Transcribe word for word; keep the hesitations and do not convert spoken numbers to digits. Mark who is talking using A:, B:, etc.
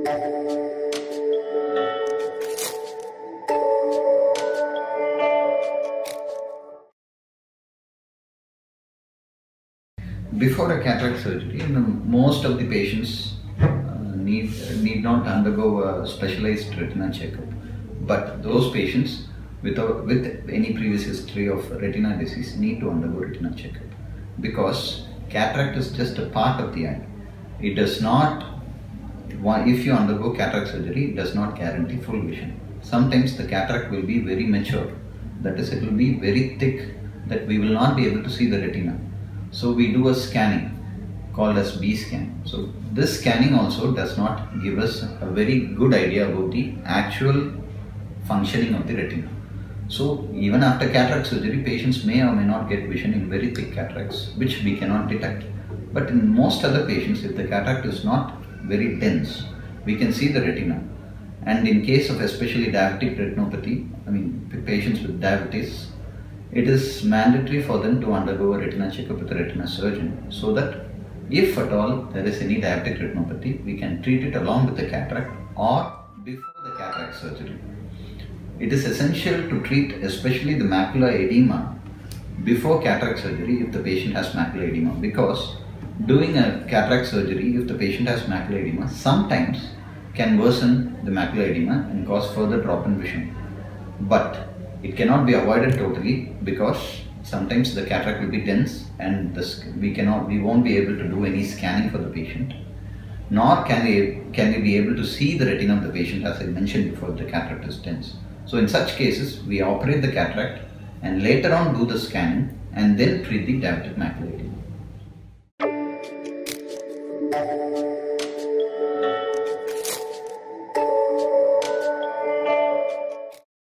A: Before a cataract surgery, you know, most of the patients uh, need need not undergo a specialized retina checkup. But those patients without with any previous history of retina disease need to undergo retina checkup, because cataract is just a part of the eye. It does not. If you undergo cataract surgery, it does not guarantee full vision. Sometimes the cataract will be very mature. That is, it will be very thick that we will not be able to see the retina. So we do a scanning called as B scan. So this scanning also does not give us a very good idea about the actual functioning of the retina. So even after cataract surgery, patients may or may not get vision in very thick cataracts, which we cannot detect. But in most other patients, if the cataract is not very dense, we can see the retina. And in case of especially diabetic retinopathy, I mean patients with diabetes, it is mandatory for them to undergo a retina checkup with a retina surgeon, so that if at all there is any diabetic retinopathy, we can treat it along with the cataract or before the cataract surgery. It is essential to treat especially the macular edema before cataract surgery if the patient has macular edema, because doing a cataract surgery if the patient has macular edema sometimes can worsen the macular edema and cause further drop in vision. But it cannot be avoided totally, because sometimes the cataract will be dense and this, we cannot, we won't be able to do any scanning for the patient, nor can we, can we be able to see the retina of the patient, as I mentioned before, the cataract is dense. So in such cases, we operate the cataract and later on do the scanning and then treat the diabetic macular edema.